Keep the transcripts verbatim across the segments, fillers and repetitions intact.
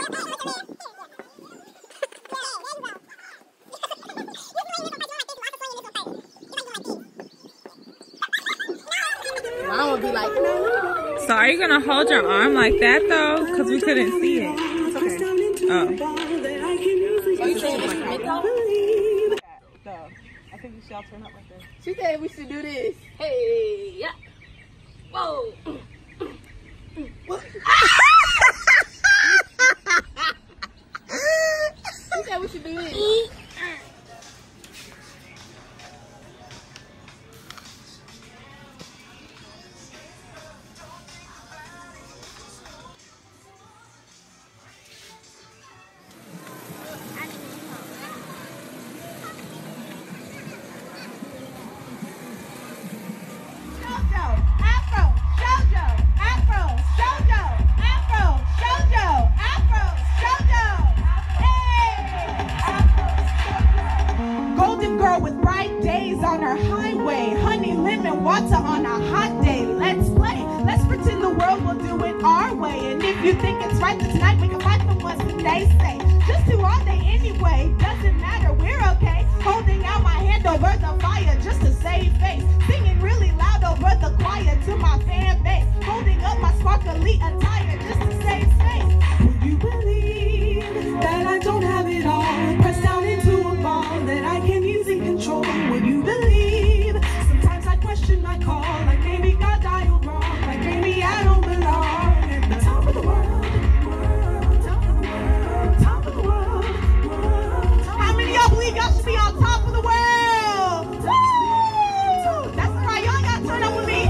Mom would be like, so are you gonna hold your arm like that though? Because we couldn't see it. it's okay. Oh. Are you saying this commit though? I think you should all turn up like this. She said we should do this. Hey, yeah. Whoa. She said we should do this. Water on a hot day. Let's play. Let's pretend the world will do it our way. And if you think it's right, then tonight we can fight the ones that they say. Just who are they anyway? Doesn't matter, we're okay. Holding out my hand over the fire just to save face. Singing really loud over the choir to my fan base. Holding up my sparkly attire just to save space. Would you believe that I don't have it all? Pressed down into a ball that I can easily control. Would you believe? Question my call, like maybe God dialed wrong, like maybe I don't belong at the top of the world, world, top of the world, top of the world, world. How many of y'all believe y'all should be on top of the world? Woo! That's right, y'all gotta turn up with me.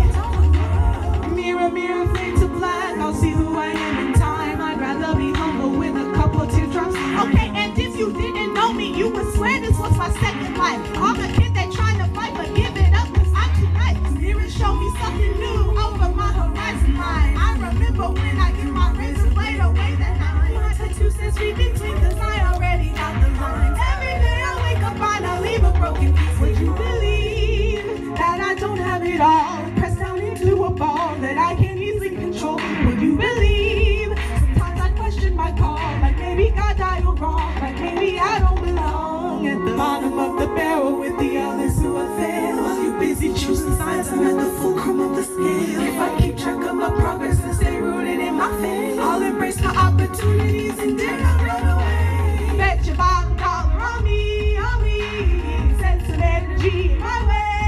Mirror, mirror, fade to black, I'll see who I am in time. I'd rather be humble with a couple of teardrops. Okay, and if you didn't know me, you would swear this was my second life. I'm a kid that trying to fight, but give it up. Show me something new over my horizon line. I remember when I get my razor blade away that night. My tattoo says read between cause I already got the lines. Every day I wake up and I leave a broken piece. Would you believe that I don't have it all? Pressed down into a ball that I can't easily control. Would you believe? Sometimes I question my call, like maybe God dialed wrong, like maybe I don't belong at the bottom of the barrel with the others who have failed. While you busy choosing sides, I'm at the fulcrum of the scale. If I keep track of my progress and stay rooted in my faith, I'll embrace my opportunities and dare not run away. Bet your bottom dollar on me, on me. Send some energy my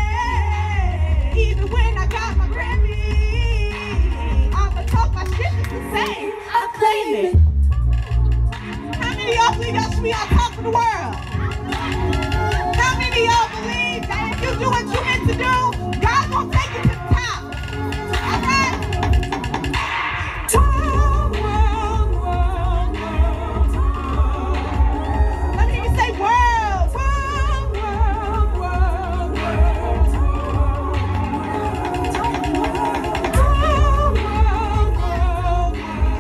way. Even when I got my Grammy, I'ma talk my shit just the same. I claim it. How many of y'all believe y'all should be on top of the world? How many of y'all believe that if you do what you meant to do, God will take you to the top? All right? Top world, world, world, world. Let me hear you say world. World, world, world, world. Top world, world, world,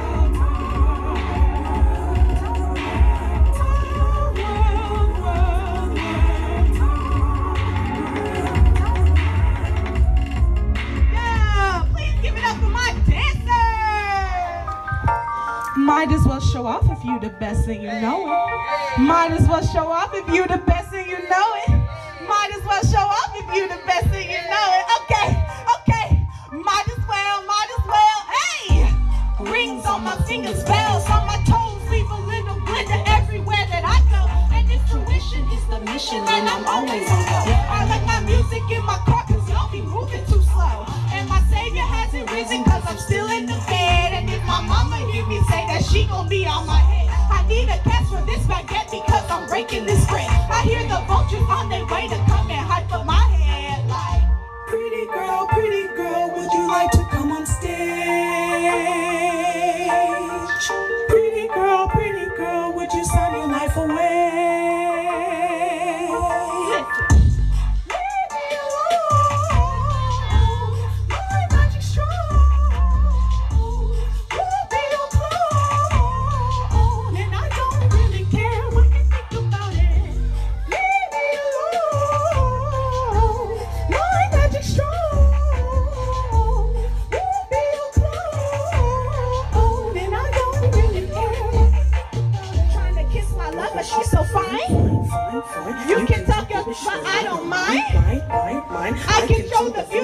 might as well show off if you the best and you know it. Might as well show off if you the best and you know it. Might as well show off if you the best and you know it. Okay, okay. Might as well, might as well. Hey! Rings on my fingers, bells on my toes. Leave a little glitter everywhere that I go. And if tuition is the mission, then I'm always on go. I like my music in my car cause y'all be moving too slow. And my savior hasn't risen cause I'm still in the bed. And if my mama hear me say that she gon' be on my head, I need a cash for this baguette because I'm breaking this bread. I hear the vultures on their way to come and hype up my head like, pretty girl, pretty girl, would you like to come on stage? Pretty girl, pretty girl, would you sign your life away?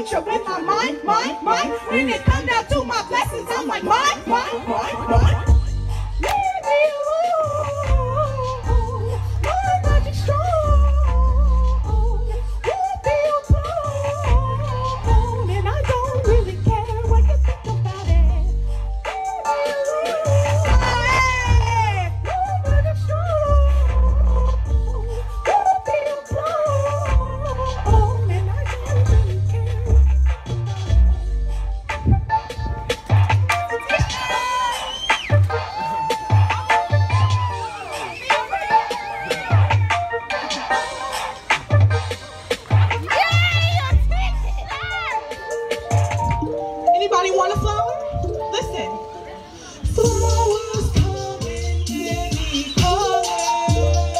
future with my mind, mind, mind. When it comes down to my blessings, I'm like, mine, mine, mine, mine. Leave me alone. My magic strong. You feel alone. And I don't really care what you think about it. Anybody want a flower? Listen. Flowers come in many colors.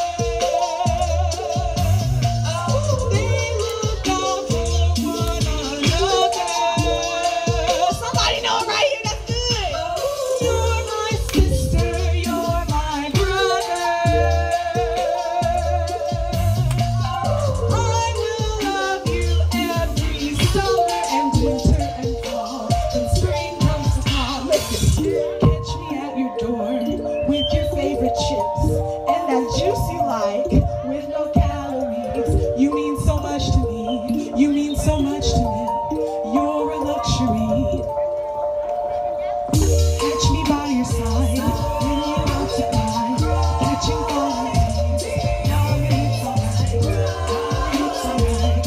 They look out for one another. Somebody know it right here. That's good. You're my sister. You're my brother. I will love you every summer and winter and fall. When spring comes to call, listen. Catch me at your door with your favorite chips and that juice you like with no calories. You mean so much to me. You mean so much to me. You're a luxury. Catch me by your side when you're about to cry, catching fires. Now it's alright. It's alright.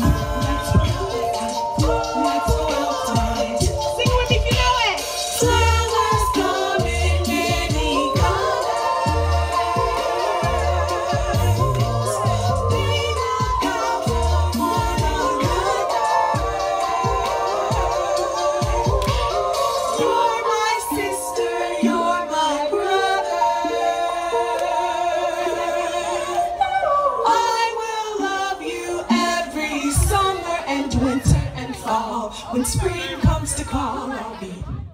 Let's go outside. Sing with me if you know it. Flowers come in many colors. They look out for one another. You're my sister, you're my brother. I will love you every summer and winter and fall. When spring comes to call, I'll be